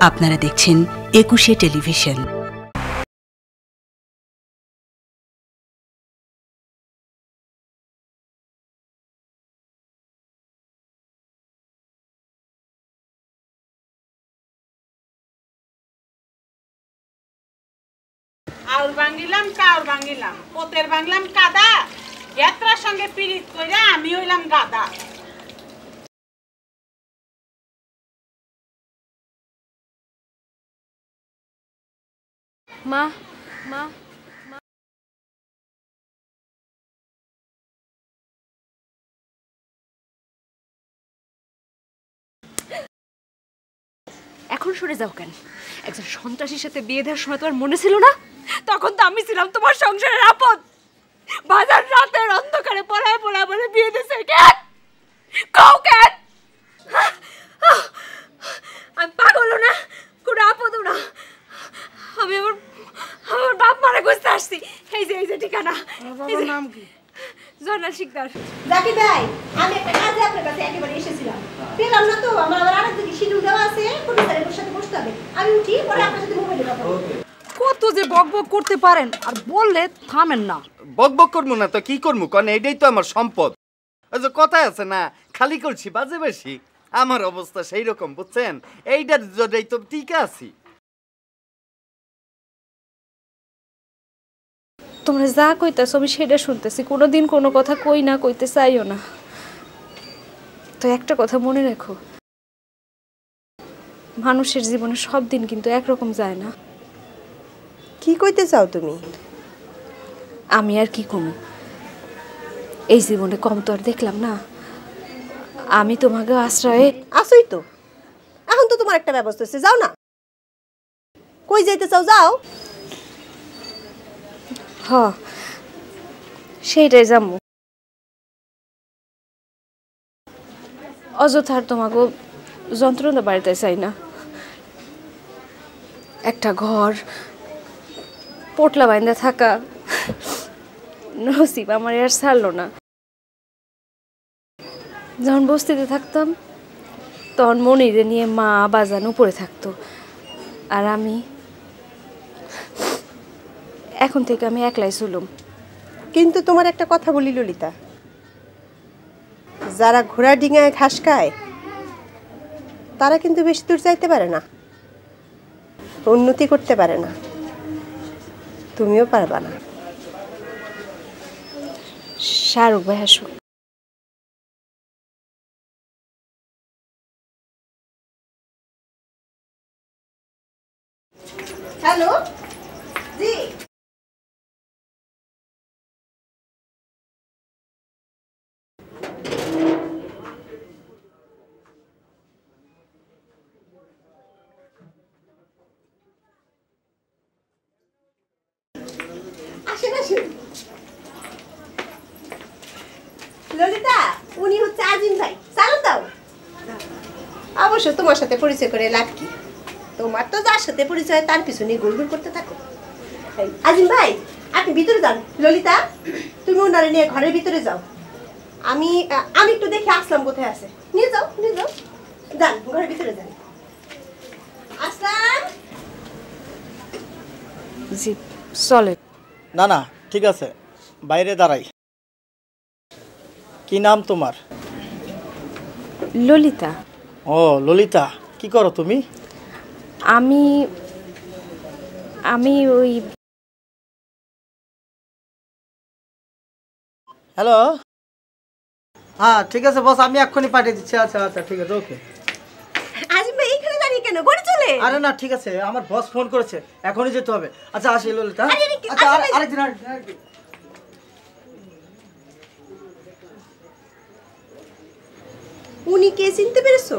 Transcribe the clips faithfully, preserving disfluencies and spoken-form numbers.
আপনারা দেখছেন একুশে টেলিভিশন। আউর ভাঙিলাম কাউর ভাঙিলাম পোতের ভাঙলাম কাদা যাত্রার সঙ্গে পিরিত কইরা আমি হইলাম গাদা। মা মা এখন সরে যাও কেন? একজন সন্ত্রাসীর সাথে বিয়ে দেওয়ার সময় তোমার মনে ছিল না? তখন তো আমি ছিলাম তোমার সংসারের আপদ। বাজার রাতের অন্ধকারে পড়ায় পড়া বলে বিয়ে দিয়েছে কেন? কাউ কেন? আমি পাগল না, কোনো আপদ না। আমি আমার আমার বাপ মারা খুঁজতে আসছি। এই যে এই যে ঠিকানা। বাবার নাম কি? জয়নাল শিকদার। জাকির ভাই, আমি একটা কাজে আপনার কাছে একেবারে এসেছিলাম, পেলাম না তো। আমার আবার আরেক দিকে শিডিউল দেওয়া আছে, কবিতারের সাথে বসতে হবে। আমি উঠি, পরে আপনার সাথে মোবাইলে কথা বলবো। কত যে বকবক করতে পারেন, আর বললে থামেন না। বকবক করবো না তো কি করবো? কারণ এইটাই তো আমার সম্পদ। ওই যে কথায় আছে না, খালি করছি বাজে বেশি। আমার অবস্থা সেই রকম, বুঝছেন? এইটার জন্যই তো টিকে আছি। তোমরা যা কইতাছো আমি সেটা শুনতেছি, কোনোদিন কোনো কথা কই না, কইতে চাইও না। তো একটা কথা মনে রাখো, মানুষের জীবনে সব দিন কিন্তু একরকম যায় না। কি কইতে চাও তুমি? আমি আর কি কমু, এই জীবনে কম তো আর দেখলাম না। আমি তোমাকে আশ্রয়ে আসোই তো, এখন তো তোমার একটা ব্যবস্থা হচ্ছে, যাও না। কই যাইতে চাও? যাও। হ, সেইটাই যাবো। অযথার তোমাকে যন্ত্রণা বাড়িতে চাই না। একটা ঘর পোটলা বাইন্দা থাকা নসিব আমার আর ছাড়লো না। যখন বস্তিতে থাকতাম তখন মনিরে নিয়ে মা বাজান উপরে থাকতো, আর আমি এখন থেকে আমি একলাই চলুম। কিন্তু তোমার একটা কথা বলি ললিতা, যারা ঘোড়া ডিঙায় ঘাস খায় তারা কিন্তু বেশি দূর যাইতে পারে না, উন্নতি করতে পারে না। তুমিও পারবা না। শাহরুখ ভাই আসুক। হ্যালো জি, আসেন আসেন। ললিতা, উনি হচ্ছে আজিম ভাই। চালু দাও। অবশ্য তোমার সাথে পরিচয় করে লাভ কি? তোমার তো যার সাথে পরিচয় তার পিছনে গোল গোল করতে থাকো। এই, আজিম ভাই আপনি ভিতরে যান। ললিতা, তুমি ওনারে নিয়ে ঘরের ভিতরে যাও। আমি আমি একটু দেখে আসলাম কোথায় আছে। নিয়ে যাও নিয়ে যাও, যান ঘরের ভিতরে যান। আসলাম। জি চলে। না না ঠিক আছে, বাইরে দাঁড়াই। কি নাম তোমার? ললিতা। ও ললিতা, কি করো তুমি? আমি আমি ওই হ্যালো, হ্যাঁ ঠিক আছে বস, আমি এক্ষুনি পাঠিয়ে দিচ্ছি। আচ্ছা আচ্ছা ঠিক আছে, ওকে। আজিম ভাই এখানে দাঁড়িয়ে কেন? ঘরে চলে। আরে না ঠিক আছে, আমার বস ফোন করেছে, এখনই যেতে হবে। আচ্ছা আসি ললিতা। আরে, আরে, আচ্ছা আরে, আর- আরেকদিন আরেকদিন আরেকদিন। উনি কে চিনতে পেরেছো?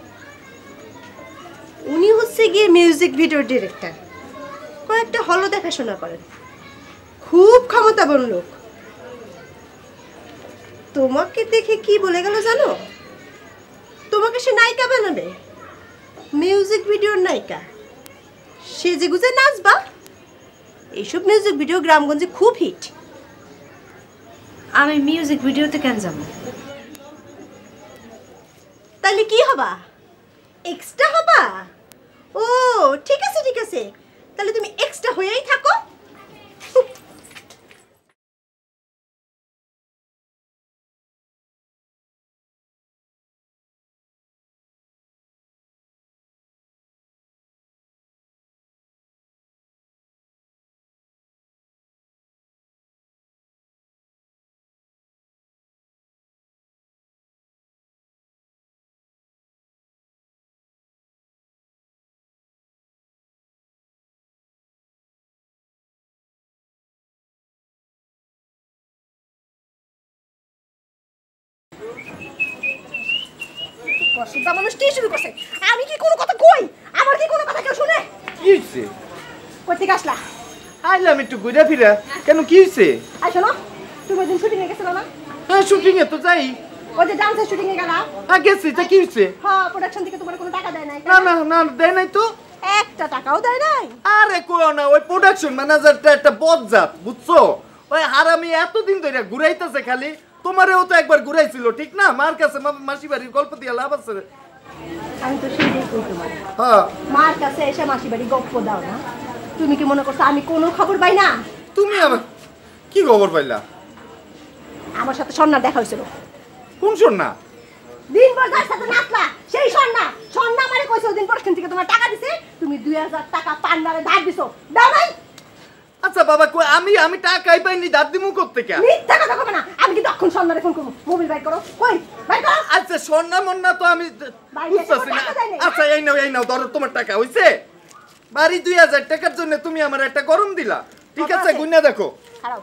উনি হচ্ছে গিয়ে মিউজিক ভিডিও ডিরেক্টর, কয়েকটা হলও দেখাশোনা করেন, খুব ক্ষমতাবান লোক। তোমাকে দেখে কি বলে গেল জানো? তোমাকে সে নায়িকা বানাবে, মিউজিক ভিডিওর নায়িকা। সেজে গুজে নাচবা। এইসব মিউজিক ভিডিও গ্রামগঞ্জে খুব হিট। আমি মিউজিক ভিডিওতে কেন যাবো? তাহলে কি হবা? এক্সট্রা হবা? ও অসুবিধা মানুষ কি শুরু করছে? আমি কি কোনো কথা কই? আমার কি কোনো কথা কেউ শুনে? কি হইছে? কই থেকে আসলা? আইলাম একটু ঘুরে ফিরে। কেন কি হইছে? আই শোনো, তুমি ওই দিন শুটিং এ গেছিলা না? হ্যাঁ শুটিং এ তো যাই। ওই যে ডান্সের শুটিং এ গেলা? হ্যাঁ গেছি, তা কি হইছে? হ্যাঁ, প্রোডাকশন থেকে তোমার কোনো টাকা দেয় নাই? না না না দেয় নাই তো। একটা টাকাও দেয় নাই? আরে কইও না, ওই প্রোডাকশন ম্যানেজারটা একটা বজ্জাত, বুঝছো? ওই হারামি এতদিন ধরে ঘুরাইতেছে খালি। তোমারেও তো একবার ঘুরাইছিল, ঠিক না? মার কাছে মাসি বাড়ির গল্প দিয়া লাভ আছে। আমি তো সেটাই কই তোমার। হ্যাঁ, মার কাছে এসে মাসি বাড়ি গপ্প দাও না। তুমি কি মনে করছো আমি কোনো খবর পাই না? তুমি আমার কি খবর পাইলা? আমার সাথে সন্ন্যার দেখা হয়েছিল। কোন সন্না? দিনভর যার সাথে নাচলা সেই সন্না। সন্না আমারে কইছে ওই দিন পরক্ষণ থেকে তোমার টাকা দিছে, তুমি দুই হাজার টাকা পান্নারে ধার দিছো, দাও নাই? আচ্ছা বাবা কই আমি আমি টাকাই পাইনি, দাঁত দিমু করতে কে? মিথ্যা কথা কবে না। আমি কিন্তু তখন সন্নারে ফোন করব। মোবাইল বাইর করো। কই বাইর করো। আচ্ছা সন্না মন্না তো আমি বুঝতেছি না। আচ্ছা এই নাও এই নাও ধরো তোমার টাকা হইছে। বাড়ি দুই হাজার টাকার জন্য তুমি আমার একটা গরম দিলা, ঠিক আছে? গুণা দেখো। খারাপ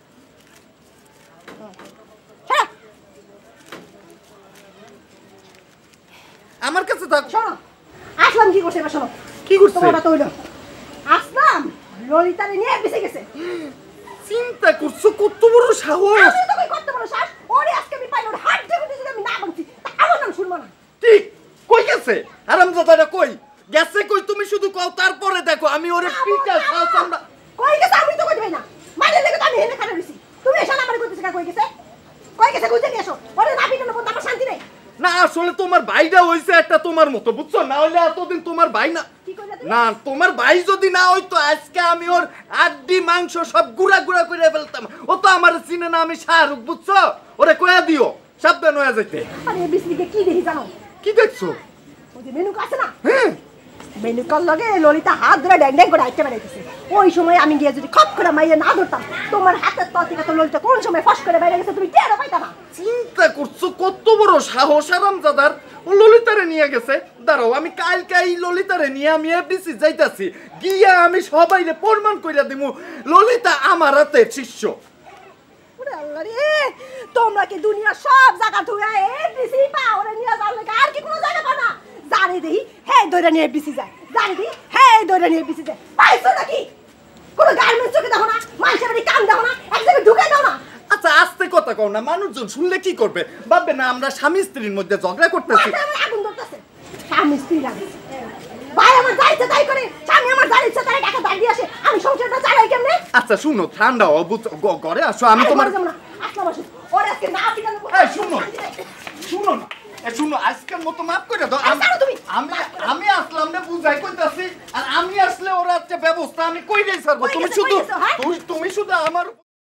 আমার কাছে থাক। শোনো, আসলাম কি করছে এবার শোনো। কি করছে? তোমারটা তো হইলো। আসলাম ললিতারে নিয়ে বেঁচে গেছে। চিন্তা করছো কত বড় সাহস? আমি তো কই করতে বলো শ্বাস। ওরে আজকে আমি পাইলো হাত ধরে যদি আমি না বলছি তা আমার নাম শুনবো না। ঠিক কই গেছে? আরামজাদাটা কই গেছে? কই তুমি শুধু কও, তারপরে দেখো আমি ওরে পিটা সাহস আমরা কই গেছে আমি তো কইতে পাই না। মাইরে লেগে তো আমি হেনে খাড়া রইছি। তুমি এসে না আমারে কইতেছ কই গেছে? কই গেছে কইতে নিয়ে এসো। ওরে না পিটানো পর্যন্ত আমার শান্তি নেই। না আসলে তোমার ভাইটা হইছে একটা তোমার মতো, বুঝছো? না হলে এতদিন তোমার ভাই না। কি কইলা তুমি? না তোমার ভাই যদি না হইতো আজকে আমি ওর আড্ডি মাংস সব গুড়া গুড়া করে ফেলতাম। ও তো আমার চিনে না, আমি শাহরুখ, বুঝছো? ওরে কয়া দিও সাবধান হয়ে যাইতে। আরে বিসলিকে কি দেখি জানো? কি দেখছো? ওই যে মেনু আছে না, হ্যাঁ মেনুকার লগে ললিতা হাত ধরে ড্যাং ড্যাং করে আইতে বেড়াইতেছে। ওই সময় আমি গিয়ে যদি খপ করে মাইয়ে না ধরতাম, তোমার হাতের তল থেকে তো ললিতা কোন সময় ফস করে বাইরে গেছে তুমি টেরও পাইতা না। চিন্তা করছো কত বড় সাহস আরামজাদার? ও ললিতারে নিয়ে গেছে। দাঁড়াও আমি কালকে এই ললিতারে নিয়ে আমি এফডিসি যাইতাছি, গিয়া আমি সবাইরে প্রমাণ কইরা দিমু ললিতা আমার হাতের শিষ্য। ওরে আল্লাহ রে, তোমরা কি দুনিয়া সব জায়গা ধুয়া এফডিসি পাও? ওরে নিয়ে যাও লাগে আর কি কোনো জায়গা পাও না? জানি দেই হ্যাঁ দইরা নিয়ে এফডিসি যায়, জানি দেই হ্যাঁ দইরা নিয়ে এফডিসি যায়। পাইছো নাকি? কোনো গার্মেন্টস চোখে দেখো না, মানুষের বাড়ি কাম দেখো না, এক জায়গায় ঢুকে দাও না। আচ্ছা আস্তে কথা কও না, মানুষজন শুনলে কি করবে? ভাববে না আমরা স্বামী স্ত্রীর মধ্যে ঝগড়া করতেছি। মাথায় আমার আগুন ধরতেছে। স্বামী স্ত্রী লাগে, ভাই আমার যাইছে তাই করে, স্বামী আমার যার ইচ্ছা তাই টাকা দাঁড় দিয়ে আসে, আমি সংসারটা চালাই কেমনে? আচ্ছা শুনো, ঠান্ডা হও, বুঝছো? গ- ঘরে আসো, আমি তোমার আসলাম আসো ওর আজকে না পিটানো। এই শুনো শুনো না, এই শুনো আজকের মতো মাফ করে দাও। আমি ছাড়ো তুমি। আমি আমি আসলাম না বুঝাই কইতাছি, আর আমি আসলে ওর একটা ব্যবস্থা আমি কইরাই ছাড়বো। কই তুমি গেছে, শুধু কই গেছে, হ্যাঁ? তুমি তুমি শুধু আমার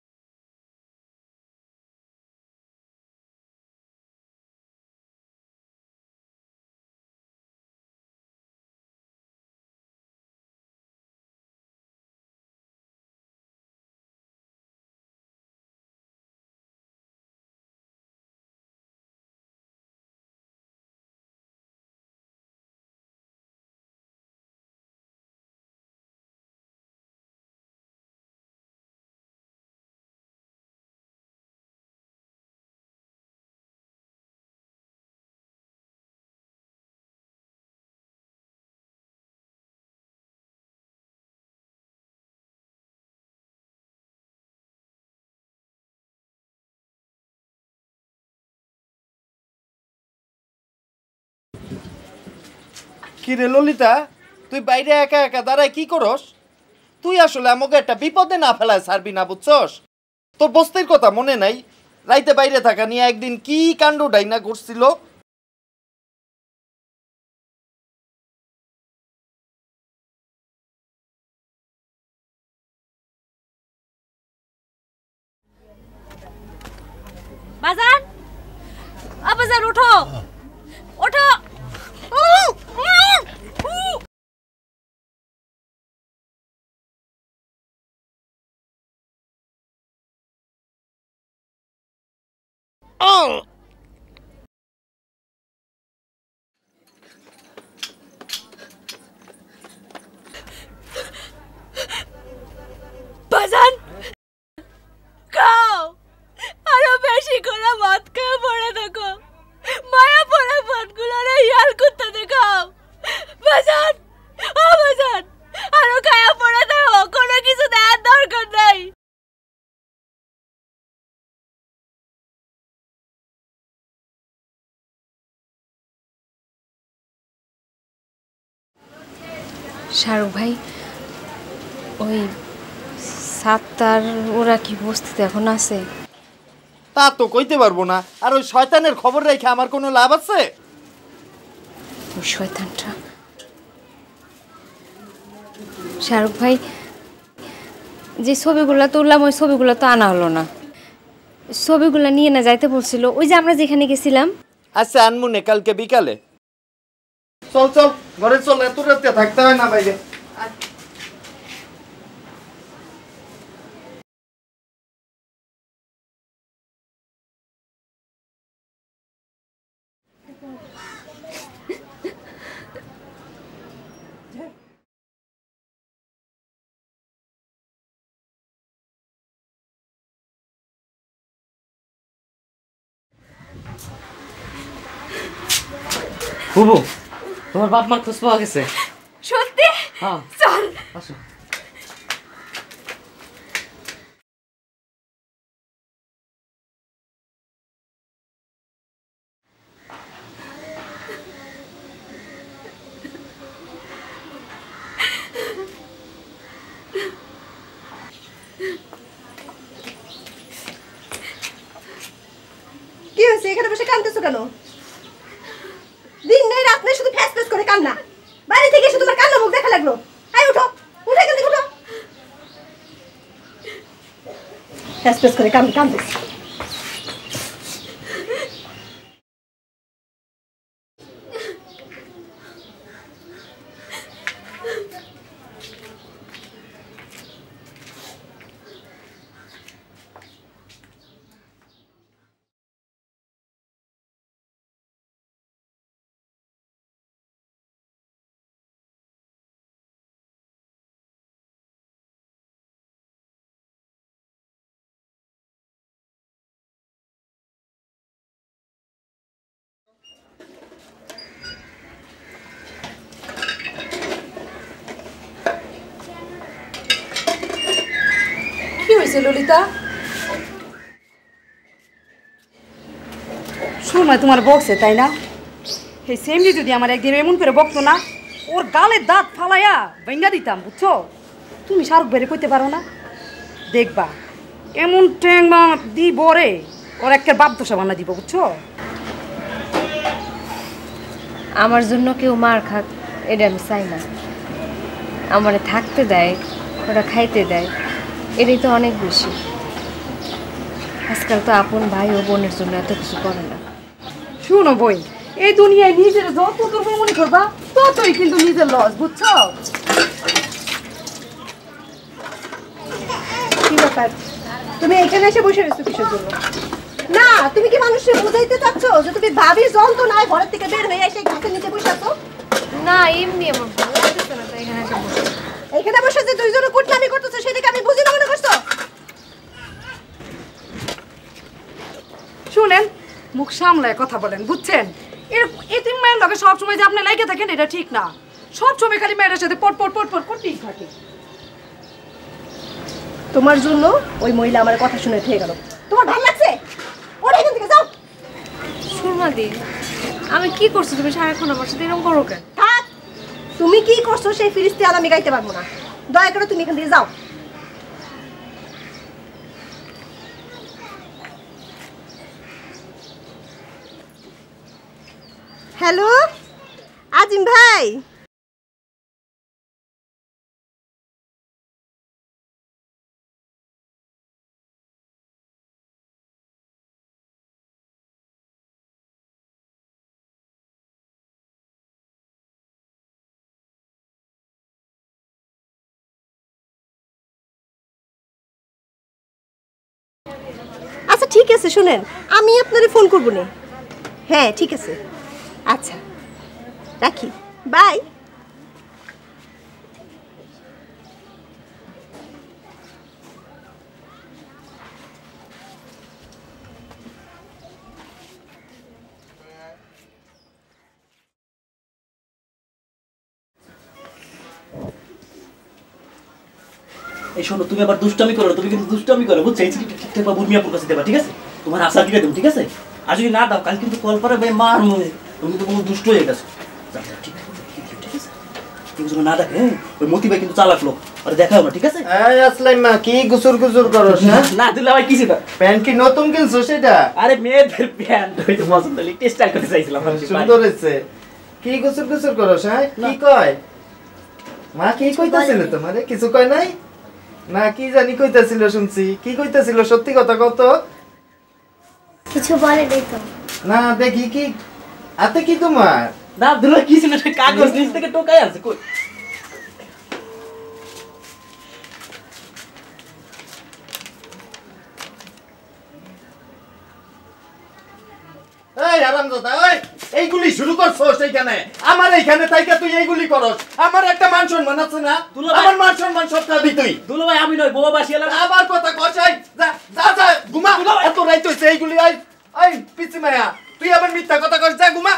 কি রে ললিতা, তুই বাইরে একা একা দাঁড়ায় কি করস? তুই আসলে আমাকে একটা বিপদে না ফেলায় ছাড়বি না, বুঝছস? তোর বস্তির কথা মনে নাই? রাইতে বাইরে থাকা নিয়ে একদিন কি কাণ্ড ডাইনা করছিল। বাজান, আ বাজান ওঠো ওঠো। বাজান খাও, আরো বেশি করে মদ খেয়ে পড়ে থাকো, মায়া পড়ে ভাতগুলো রে শাহরুখ ভাই, ওই সাত্তার ওরা কি বস্তিতে এখন আছে? তা তো কইতে পারবো না। আর ওই শয়তানের খবর রেখে আমার কোনো লাভ আছে? ওই শয়তানটা। শাহরুখ ভাই, যে ছবিগুলো তুললাম ওই ছবিগুলো তো আনা হলো না। ছবিগুলো নিয়ে না যাইতে বলছিল ওই যে আমরা যেখানে গেছিলাম। আচ্ছা আনমুনে কালকে বিকালে। চল চল ঘরে চল, এত রাতে থাকতে হয় না বাইরে। বুবু, তোমার বাপ মার খোঁজ পাওয়া গেছে? সত্যি? হ্যাঁ চল। আসো। কি হয়েছে? এখানে বসে কাঁদতেছো কেন? দিন নেই রাত নেই শুধু ফ্যাস ফ্যাস করে কান্না। বাড়ি থেকে এসে তোমার কান্না মুখ দেখা লাগলো। আয় উঠো, উঠে গেলে উঠো। ফ্যাস ফ্যাস করে কান্না কাঁদতেছি। কি হয়েছে ললিতা? সময় তোমার বকছে তাই না? এই সেমনি যদি আমার একদিন এমন করে বকতো না, ওর গালের দাঁত ফালাইয়া ভেঙ্গা দিতাম, বুঝছো? তুমি শাহরুখ বেড়ে কইতে পারো না? দেখবা এমন ট্যাংমা দি বরে ওর একটা বাপ দোষা বানা দিব, বুঝছো? আমার জন্য কেউ মার খাক এটা আমি চাই না। আমারে থাকতে দেয়, ওরা খাইতে দেয়, এটাই তো অনেক বেশি। আজকাল তো আপন ভাই ও বোনের জন্য এত কিছু করে না। শুনো বই, এই দুনিয়ায় নিজের যত দুর্বল মনে করবা ততই কিন্তু নিজের লস, বুঝছো? কি ব্যাপার? তুমি এখানে এসে বসে রয়েছো কিসের জন্য? না, তুমি কি মানুষকে বুঝাইতে চাচ্ছ যে তুমি ভাবির যন্ত্রণায় ঘরের থেকে বের হয়ে এসে গাছের নিচে বসে আছো? না, এমনি আমার ভালো লাগতেছে না, তাই এখানে এসে বসে। এখানে বসে যে দুইজনে কুটনামি করতেছো সেটাকে আমি বুঝি না মনে করছো? শুনেন, মুখ সামলায় কথা বলেন, বুঝছেন? এর এতিম মায়ের লগে সবসময় যে আপনি লাইকে থাকেন এটা ঠিক না। সবসময় খালি মেয়েটার সাথে পট পট পট পট করতেই থাকে। তোমার জন্য ওই মহিলা আমার কথা শুনে থেকে গেল। তোমার ভালো লাগছে? ওরা এখান থেকে যাও। সুরমাদি, আমি কি করছি? তুমি সারাক্ষণ আমার সাথে এরকম করো কেন? থাক, তুমি কি করছো সেই ফিরিস্তি আর আমি গাইতে পারবো না। দয়া করে তুমি এখান থেকে যাও। হ্যালো আজিম ভাই, আচ্ছা ঠিক আছে, শুনেন আমি আপনারে ফোন করবো না। হ্যাঁ ঠিক আছে, আচ্ছা রাখি, বাই। এই শোনো, তুমি আবার দুষ্টামি করো, তুমি কিন্তু দুষ্টামি করো, বুঝছো? এই চিঠিটা ঠিকঠাক বা বুর্মিয়াপুর কাছে দেবা, ঠিক আছে? তোমার আশা দিকে দেবো, ঠিক আছে? আর যদি না দাও কাল কিন্তু কল করে ভাই মার মনে, তুমি কিন্তু কোনো দুষ্ট হয়ে গেছো। ঠিক আছে? কেউ যেন না দেখে, হ্যাঁ? ওই মতি ভাই কিন্তু চালাক লোক, আরে দেখাও না, ঠিক আছে? এই আসলাই মা কি গুসুর গুসুর করস না? না দুলা ভাই কিছু না। প্যান্ট কি নতুন কিনছো সেটা? আরে মেয়েদের প্যান্ট ওই তো পছন্দ হলি, টেস্ট করতে চাইছিলাম। সুন্দর হয়েছে। কি গুসুর গুসুর করস? হ্যাঁ কি কয় মা? কি কইতাছিল তোমারে? কিছু কয় নাই না? কি জানি কইতাছিল, শুনছি কি কইতাছিল, সত্যি কথা কত? কিছু বলে নাই তো। না দেখি কি হাতে কি তোমার? না দুলা কিছু না, কাগজ নিচ থেকে টোকাই আছে কই। এই হারামজাদা, ওই এইগুলি শুরু করছস এইখানে? আমার এইখানে তাইকা তুই এইগুলি করস? আমার একটা মান সম্মান আছে না? আমার মান সম্মান সব খাবি তুই। দুলা ভাই আমি নয়, বোবা বাসি এলাম। আবার কথা কষাই, যা যা যা ঘুমা। এত রাইত হইছে, এইগুলি আই আই পিছি মায়া, তুই আবার মিথ্যা কথা কস, যা ঘুমা।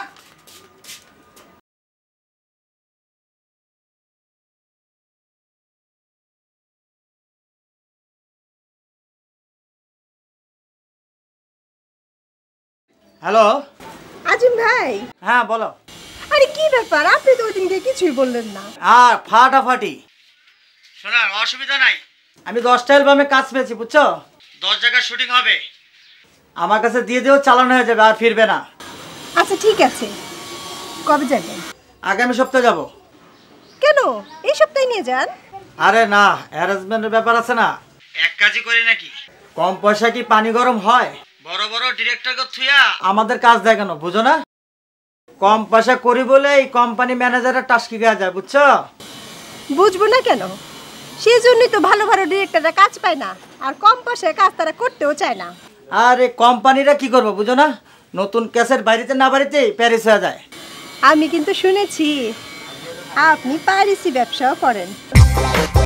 হ্যালো। আজিম ভাই, হ্যাঁ বলো। আরে কি ব্যাপার, আপনি তো ওই দিনকে কিছুই বললেন না। আর ফাটাফাটি শোনার অসুবিধা নাই। আমি দশটা অ্যালবামে কাজ পেয়েছি, বুঝছো? দশ জায়গায় শুটিং হবে, আমার কাছে দিয়ে দিও, চালানো হয়ে যাবে, আর ফিরবে না। আচ্ছা ঠিক আছে, কবে যাবেন? আগামী সপ্তাহে যাব। কেন এই সপ্তাহে নিয়ে যান? আরে না, অ্যারেঞ্জমেন্টের ব্যাপার আছে না, এক কাজই করি নাকি। কম পয়সা কি পানি গরম হয়? বড় বড় ডিরেক্টরকে থুইয়া আমাদের কাজ দেখানো, বুঝো না? কম পয়সা করি বলে এই কোম্পানি ম্যানেজারের টাস্কি গায়ে যায়, বুঝছো? বুঝবো না কেন, সেই জন্যই তো ভালো ভালো ডিরেক্টররা কাজ পায় না, আর কম পয়সায় কাজ তারা করতেও চায় না। আরে কোম্পানিরা কি করবো বুঝো না, নতুন ক্যাসেট বাড়িতে না বাড়িতেই প্যারিস হয়ে যায়। আমি কিন্তু শুনেছি আপনি প্যারিসি ব্যবসাও করেন।